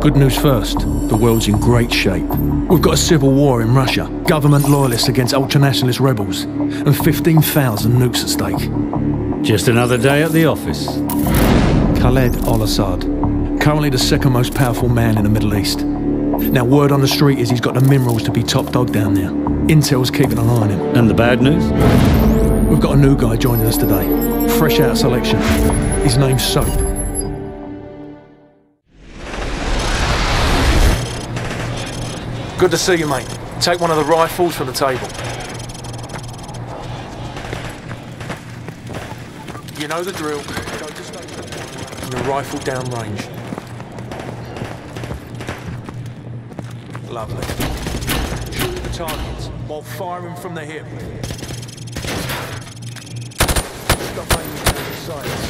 Good news first, the world's in great shape. We've got a civil war in Russia, government loyalists against ultranationalist rebels, and 15,000 nukes at stake. Just another day at the office. Khaled al-Assad, currently the second most powerful man in the Middle East. Now word on the street is he's got the minerals to be top dog down there. Intel's keeping an eye on him. And the bad news? We've got a new guy joining us today, fresh out of selection. His name's Soap. Good to see you, mate. Take one of the rifles from the table. You know the drill. Go to station and the rifle down range. Lovely. Shoot the targets while firing from the hip. Stop aiming down the sights.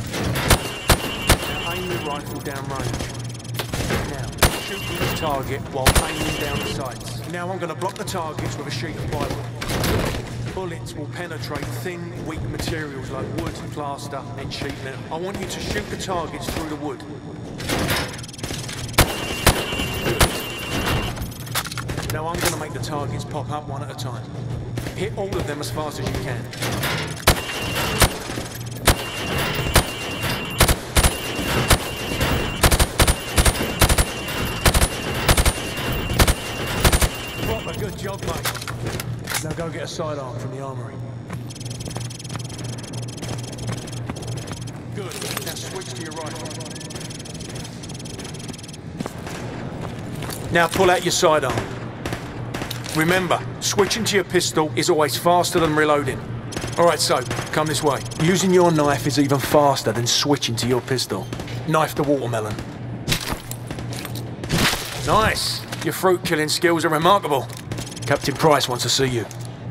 Now aim the rifle down range. Now, shoot the target while aiming down the sights. Now I'm going to block the targets with a sheet of plywood. Bullets will penetrate thin, weak materials like wood, plaster and sheet metal. I want you to shoot the targets through the wood. Now I'm going to make the targets pop up one at a time. Hit all of them as fast as you can. Good job, mate. Now go get a sidearm from the armory. Good. Now switch to your rifle. Now pull out your sidearm. Remember, switching to your pistol is always faster than reloading. Alright, so, come this way. Using your knife is even faster than switching to your pistol. Knife the watermelon. Nice! Your fruit-killing skills are remarkable. Captain Price wants to see you.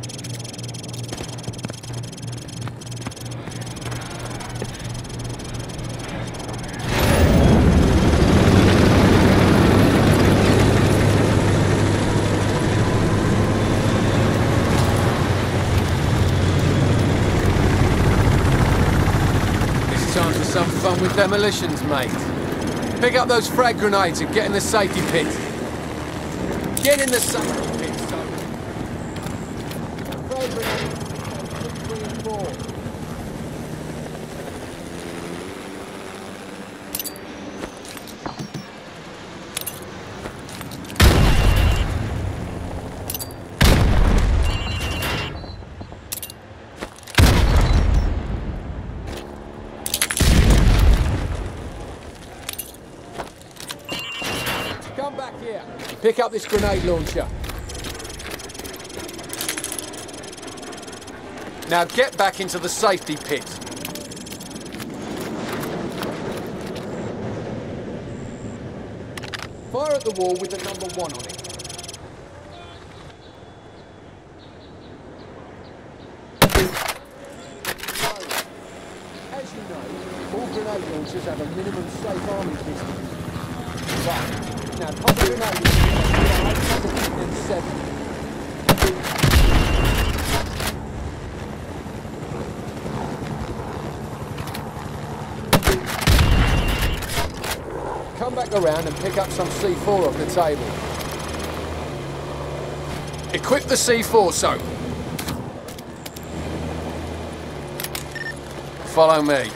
It's time for some fun with demolitions, mate. Pick up those frag grenades and get in the safety pit. Get in the safety pit. Come back here. Pick up this grenade launcher. Now get back into the safety pit. Fire at the wall with the number 1 on it. As you know, all grenade launchers have a minimum safe arming distance. Right, now pop the grenade in 7. Come back around and pick up some C4 off the table. Equip the C4, Soap. Follow me.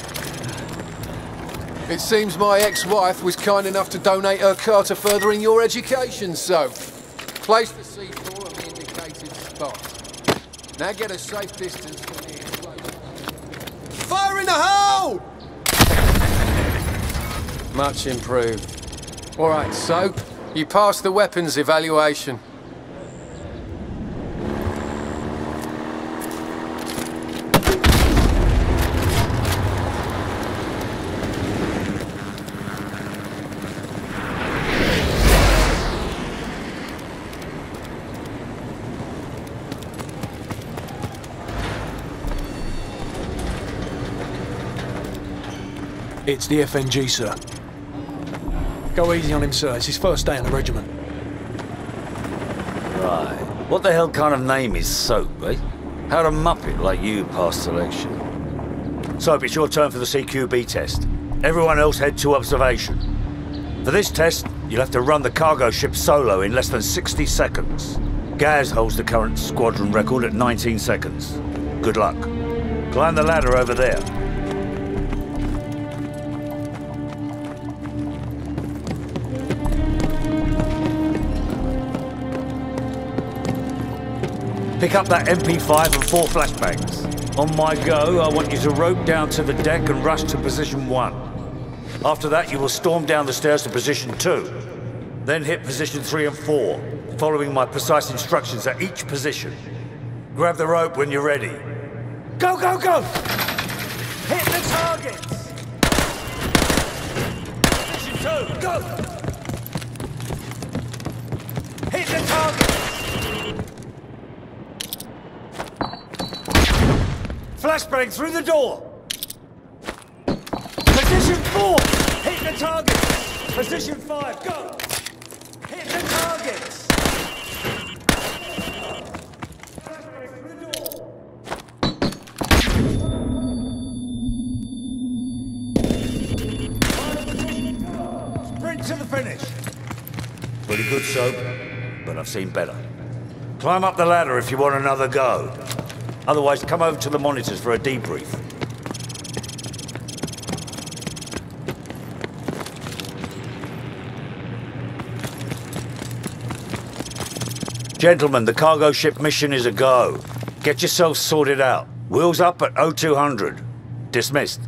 It seems my ex-wife was kind enough to donate her car to furthering your education, Soap. Place the C4 on the indicated spot. Now get a safe distance from the explosion. Fire in the hole! Much improved. All right, Soap. You passed the weapons evaluation. It's the FNG, sir. Go easy on him, sir. It's his first day in the regiment. Right. What the hell kind of name is Soap, eh? How'd a muppet like you pass selection? Soap, it's your turn for the CQB test. Everyone else head to observation. For this test, you'll have to run the cargo ship solo in less than 60 seconds. Gaz holds the current squadron record at 19 seconds. Good luck. Climb the ladder over there. Pick up that MP5 and 4 flashbangs. On my go, I want you to rope down to the deck and rush to position 1. After that, you will storm down the stairs to position 2. Then hit position 3 and 4, following my precise instructions at each position. Grab the rope when you're ready. Go, go, go! Hit the targets! Position 2, go! Hit the targets! Flashbang through the door! Position 4! Hit the targets! Position 5, go! Hit the targets! Sprint to the finish! Pretty good, Soap, but I've seen better. Climb up the ladder if you want another go. Otherwise, come over to the monitors for a debrief. Gentlemen, the cargo ship mission is a go. Get yourselves sorted out. Wheels up at 0200. Dismissed.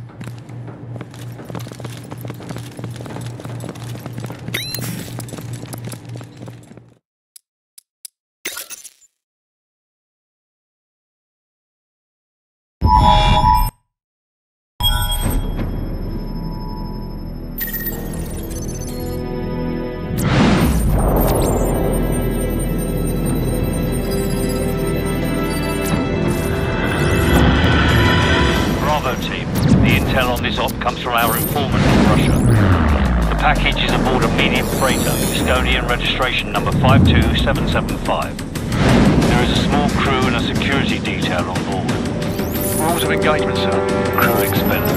Comes from our informant in Russia. The package is aboard a medium freighter, Estonian registration number 52775. There is a small crew and a security detail on board. Rules of engagement, sir. Crew expended.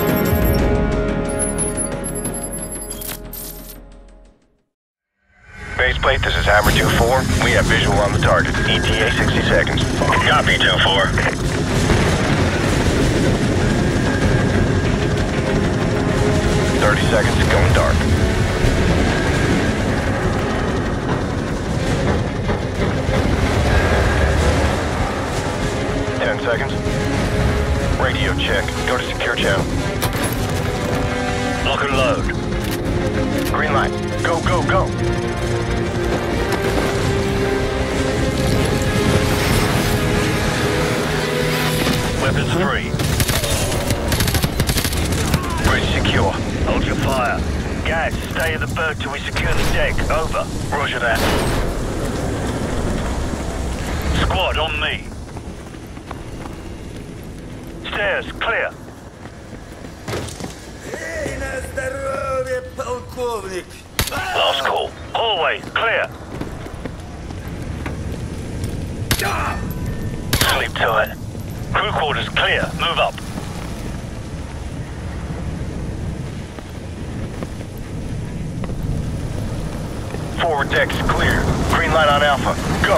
Baseplate, this is Hammer 2-4. We have visual on the target. ETA 60 seconds. Copy 2-4. 30 seconds, going dark. Seconds. Radio check. Go to secure channel. Lock and load. Green light. Go, go, go. Weapons free. Bridge secure. Hold your fire. Gaz, stay at the berth till we secure the deck. Over. Roger that. Squad, on me. Stairs, clear. Last call. Hallway, clear. Sleep tight. Crew quarters clear. Move up. Forward deck's clear. Green light on Alpha. Go.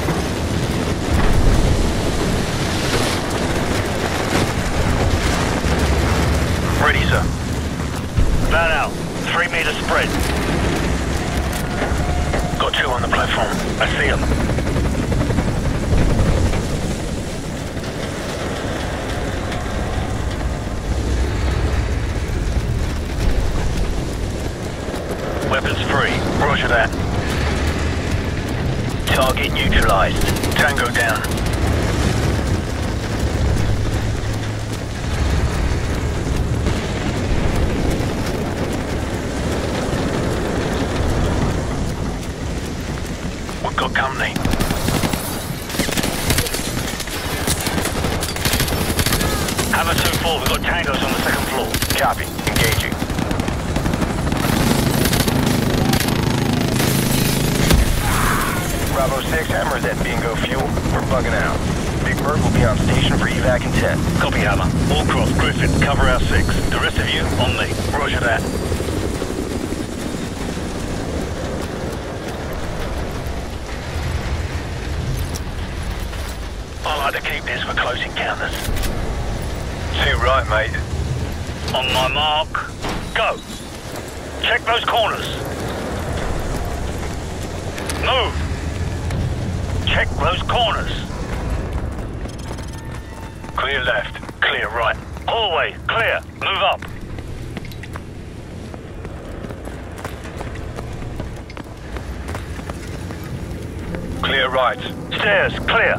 Ready, sir. Van out. 3 meter spread. Got 2 on the platform. I see them. Weapons free. Roger that. Target neutralized. Tango down. We've got company. Hammer 2-4, we've got tangos on the second floor. Copy. Engaging. Bravo 6, Hammer is at Bingo Fuel. We're bugging out. Big Bird will be on station for evac in 10. Copy, Hammer. Allcross, Griffin, cover our 6. The rest of you, on me. Roger that. this for close encounters. Too right, mate. On my mark, go. Check those corners. Move. Check those corners. Clear left, clear right. Hallway, clear. Move up. Clear right. Stairs, clear.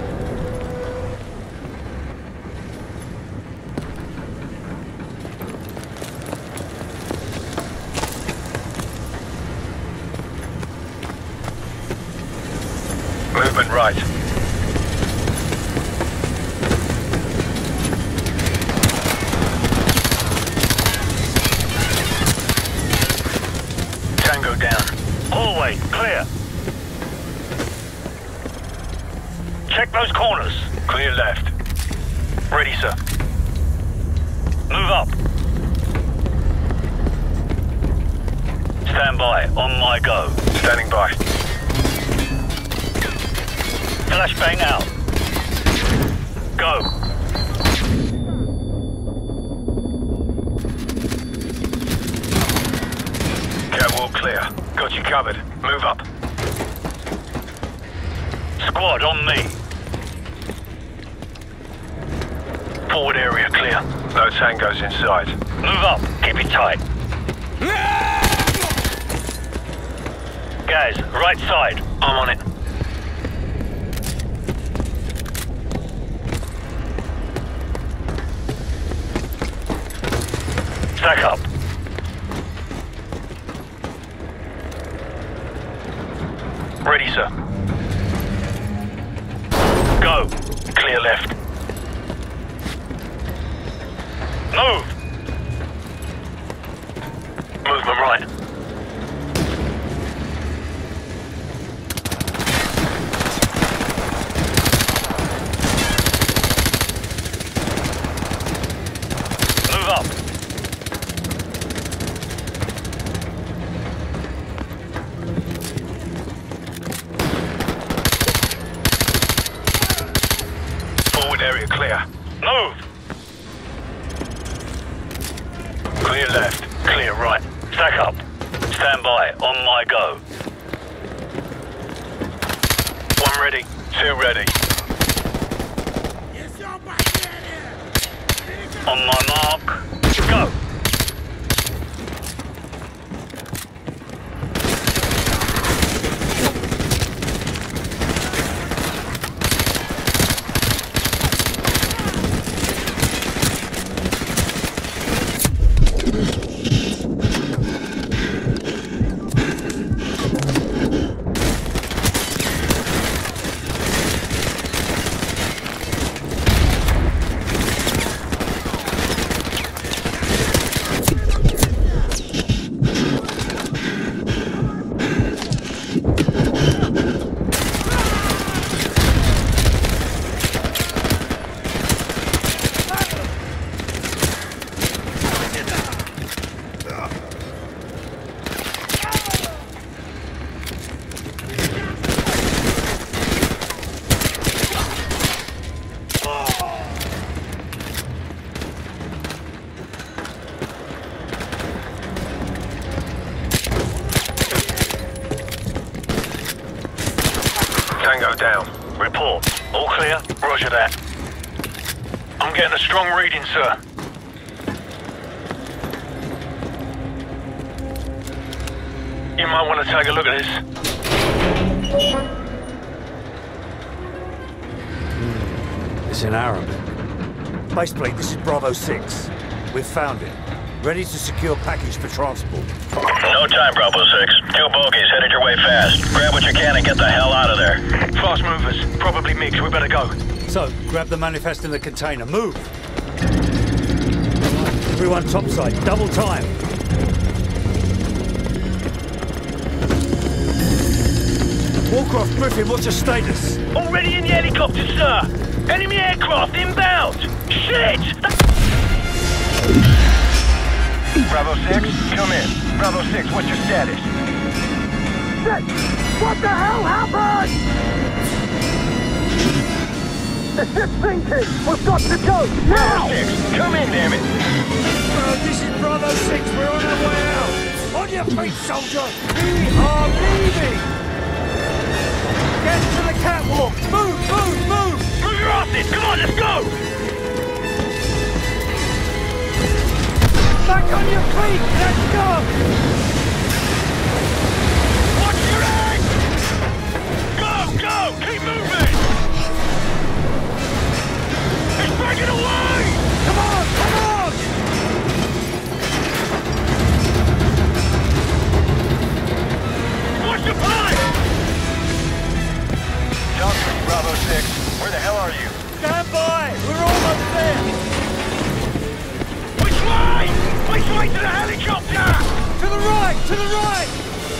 Movement right. Tango down. Hallway, clear. Check those corners. Clear left. Ready, sir. Move up. Stand by, on my go. Standing by. Flashbang out. Go. Catwalk clear. Got you covered. Move up. Squad on me. Forward area clear. No tangos inside. Move up. Keep it tight. Guys, right side. I'm on it. Stack up. Ready, sir. Go. Clear left. Move. Movement right. Move up. Forward area clear. Move. Clear left. Clear right. Stack up. Stand by, on my go. One ready. Two ready. On my mark, go. Tango down. Report. All clear? Roger that. I'm getting a strong reading, sir. You might want to take a look at this. It's in Arabic. Baseplate, this is Bravo 6. We've found it. Ready to secure package for transport. No time, Bravo 6. Two bogies headed your way fast. Grab what you can and get the hell out of there. Fast movers. Probably mixed. We better go. So, grab the manifest in the container. Move! Everyone topside. Double time. Warcraft, Griffin, what's your status? Already in the helicopter, sir. Enemy aircraft inbound. Shit! Bravo 6, come in. Bravo 6, what's your status? Shit! What the hell happened? The ship's sinking! We've got to go! Now! 6, come in, damn it! This is Bravo 6. We're on our way out. On your feet, soldier. We are leaving. Get to the catwalk. Move, move, move. Move your asses! Come on, let's go! Back on your feet. Let's go. Watch your aim! Go, go! Keep moving! He's breaking away! Come on, come on. Watch the pipe! Talk to me, Bravo 6. Where the hell are you? Stand by. We're almost there. Which way? Which way to the helicopter? To the right, to the right.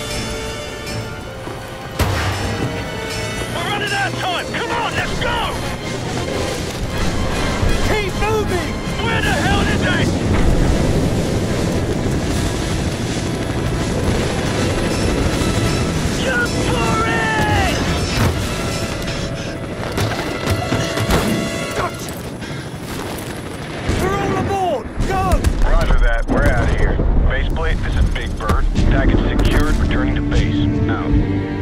We're running out of time! Come on, let's go! Keep moving. Where the hell is it? Jump for it! Gotcha. We're all aboard. Go. Roger that. We're out of here. Faceplate, this is Big Bird. Package secured, returning to base. Out.